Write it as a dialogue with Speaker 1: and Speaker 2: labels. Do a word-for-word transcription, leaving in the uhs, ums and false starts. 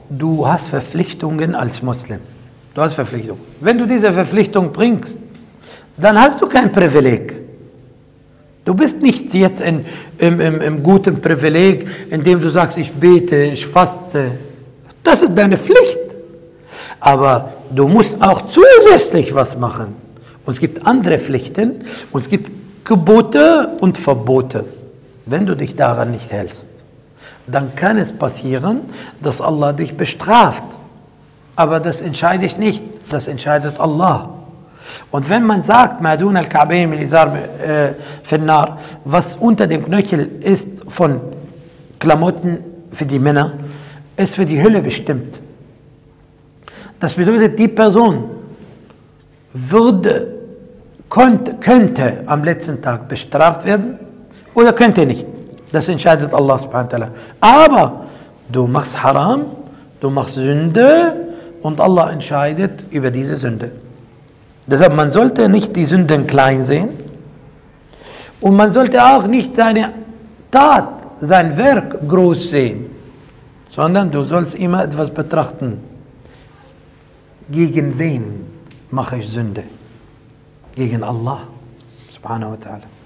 Speaker 1: du hast Verpflichtungen als Muslim. Du hast Verpflichtungen. Wenn du diese Verpflichtung bringst, dann hast du kein Privileg. Du bist nicht jetzt in, im, im, im guten Privileg, indem du sagst, ich bete, ich faste. Das ist deine Pflicht. Aber du musst auch zusätzlich was machen. Und es gibt andere Pflichten und es gibt Gebote und Verbote. Wenn du dich daran nicht hältst, dann kann es passieren, dass Allah dich bestraft. Aber das entscheide ich nicht, das entscheidet Allah. Und wenn man sagt, Madun al-Ka'bayn al-Izar finnar, was unter dem Knöchel ist von Klamotten für die Männer, ist für die Hülle bestimmt. Das bedeutet, die Person würde, könnte, könnte am letzten Tag bestraft werden oder könnte nicht. Das entscheidet Allah subhanahu wa ta'ala. Aber du machst Haram, du machst Sünde und Allah entscheidet über diese Sünde. Deshalb, man sollte nicht die Sünden klein sehen und man sollte auch nicht seine Tat, sein Werk groß sehen, sondern du sollst immer etwas betrachten. Gegen wen mache ich Sünde? Gegen Allah subhanahu wa ta'ala.